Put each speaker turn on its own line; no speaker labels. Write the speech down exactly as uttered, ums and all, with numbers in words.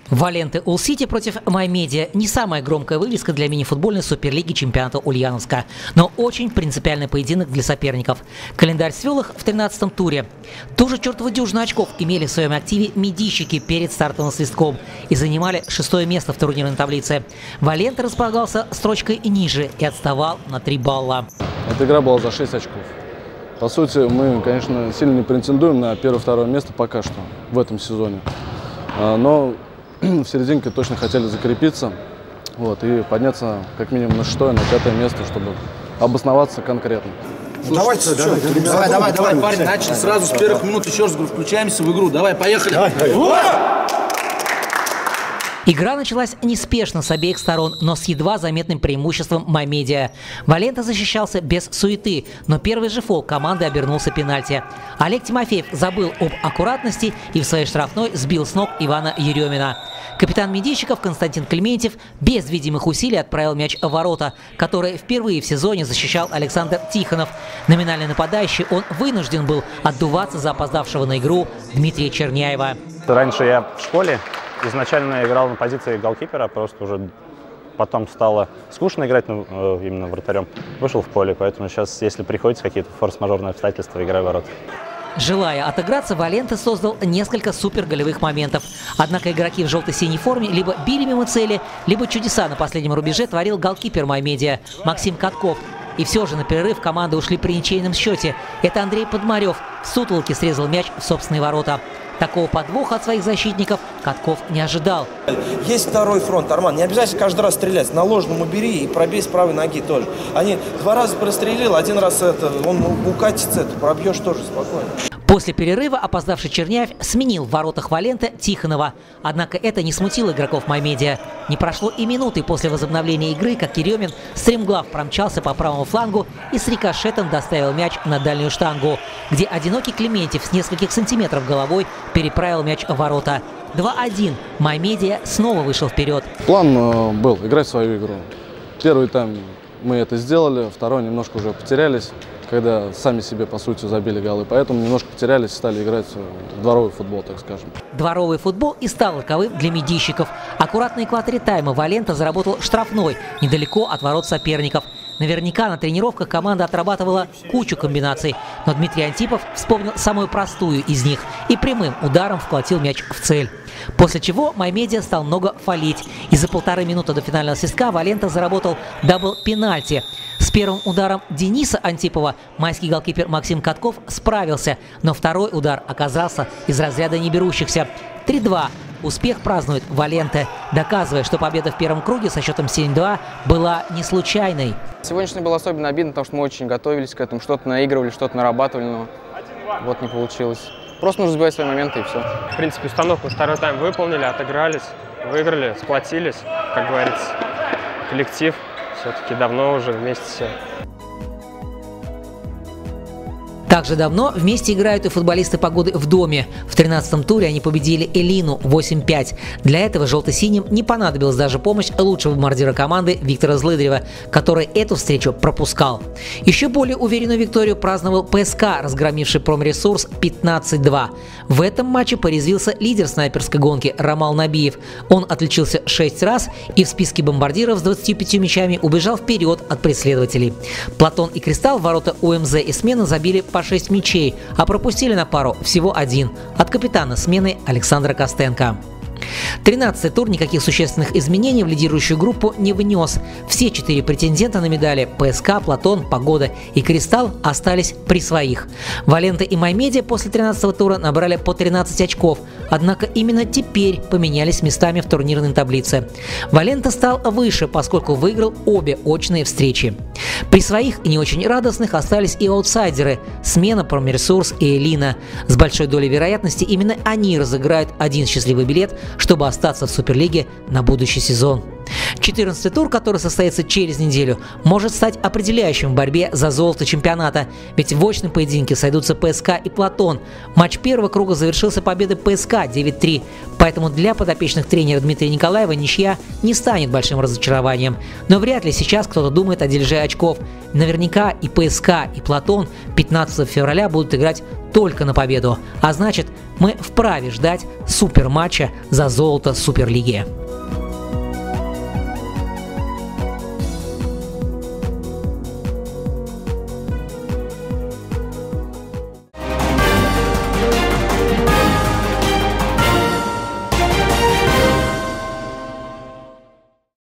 Валенты Улл-Сити против MyMedia – не самая громкая вывеска для мини-футбольной суперлиги чемпионата Ульяновска, но очень принципиальный поединок для соперников. Календарь свел их в тринадцатом туре. Ту же чертову дюжину очков имели в своем активе медийщики перед стартовым свистком и занимали шестое место в турнирной таблице. Валенты располагался строчкой ниже и отставал на три балла.
Эта игра была за шесть очков. По сути, мы, конечно, сильно не претендуем на первое-второе место пока что в этом сезоне. Но в серединке точно хотели закрепиться, вот, и подняться как минимум на шестое, на пятое место, чтобы обосноваться конкретно.
Давайте, давай, давай, давай, давай, давай, парень, начали сразу с первых минут, еще раз говорю, включаемся в игру, давай, поехали! Давай, давай.
Игра началась неспешно с обеих сторон, но с едва заметным преимуществом MyMedia. Валента защищался без суеты, но первый же фол команды обернулся пенальти. Олег Тимофеев забыл об аккуратности и в своей штрафной сбил с ног Ивана Еремина. Капитан медийщиков Константин Клементьев без видимых усилий отправил мяч в ворота, которые впервые в сезоне защищал Александр Тихонов. Номинальный нападающий, он вынужден был отдуваться за опоздавшего на игру Дмитрия Черняева.
Раньше я в школе изначально играл на позиции голкипера, просто уже потом стало скучно играть ну, именно вратарем. Вышел в поле, поэтому сейчас, если приходится какие-то форс-мажорные обстоятельства, играю в ворота.
Желая отыграться, Валенты создал несколько суперголевых моментов. Однако игроки в желто-синей форме либо били мимо цели, либо чудеса на последнем рубеже творил голкипер MyMedia Максим Катков. И все же на перерыв команды ушли при ничейном счете. Это Андрей Подмарев в сутолоке срезал мяч в собственные ворота. Такого подвоха от своих защитников Катков не ожидал.
Есть второй фронт, Арман. Не обязательно каждый раз стрелять. На ложном убери и пробей с правой ноги тоже. Они два раза прострелил, один раз это, он укатится, это пробьешь тоже спокойно.
После перерыва опоздавший Черняев сменил в воротах Валенты Тихонова. Однако это не смутило игроков MyMedia. Не прошло и минуты после возобновления игры, как Еремин стремглав промчался по правому флангу и с рикошетом доставил мяч на дальнюю штангу, где одинокий Клементьев с нескольких сантиметров головой переправил мяч в ворота. два один. MyMedia снова вышел вперед.
План э, был играть в свою игру. Первый тайм мы это сделали, второй немножко уже потерялись, когда сами себе, по сути, забили голы. Поэтому немножко потерялись, стали играть в дворовый футбол, так скажем.
Дворовый футбол и стал роковым для медийщиков. Аккуратно на экваторе тайма Валента заработал штрафной недалеко от ворот соперников. Наверняка на тренировках команда отрабатывала кучу комбинаций, но Дмитрий Антипов вспомнил самую простую из них и прямым ударом вколотил мяч в цель. После чего MyMedia стал много фалить, и за полторы минуты до финального свистка Валента заработал дабл-пенальти. С первым ударом Дениса Антипова майский голкипер Максим Катков справился, но второй удар оказался из разряда неберущихся. три два. Успех празднует Валенты, доказывая, что победа в первом круге со счетом семь два была не случайной.
Сегодняшний был особенно обидно, потому что мы очень готовились к этому, что-то наигрывали, что-то нарабатывали, но вот не получилось. Просто нужно забивать свои моменты и все.
В принципе, установку второй тайм выполнили, отыгрались, выиграли, сплотились, как говорится, коллектив. Все-таки давно уже вместе все.
Также давно вместе играют и футболисты «Погоды» в доме. В тринадцатом туре они победили Элину восемь пять. Для этого желто-синим не понадобилась даже помощь лучшего бомбардира команды Виктора Злыдрева, который эту встречу пропускал. Еще более уверенную викторию праздновал ПСК, разгромивший Промресурс пятнадцать два. В этом матче порезвился лидер снайперской гонки Рамал Набиев. Он отличился шесть раз и в списке бомбардиров с двадцатью пятью мячами убежал вперед от преследователей. Платон и Кристалл в ворота УМЗ и смены забили по шесть мячей, а пропустили на пару всего один от капитана смены Александра Костенко. тринадцатый тур никаких существенных изменений в лидирующую группу не внес. Все четыре претендента на медали ПСК, Платон, Погода и Кристалл остались при своих. Валенты и MyMedia после тринадцатого тура набрали по тринадцать очков, однако именно теперь поменялись местами в турнирной таблице. Валента стал выше, поскольку выиграл обе очные встречи. При своих и не очень радостных остались и аутсайдеры – смена, Промресурс и Элина. С большой долей вероятности именно они разыграют один счастливый билет, чтобы остаться в Суперлиге на будущий сезон. четырнадцатый тур, который состоится через неделю, может стать определяющим в борьбе за золото чемпионата, ведь в очном поединке сойдутся ПСК и Платон. Матч первого круга завершился победой ПСК девять три, поэтому для подопечных тренера Дмитрия Николаева ничья не станет большим разочарованием. Но вряд ли сейчас кто-то думает о дележе очков. Наверняка и ПСК, и Платон пятнадцатого февраля будут играть только на победу, а значит, мы вправе ждать суперматча за золото Суперлиги.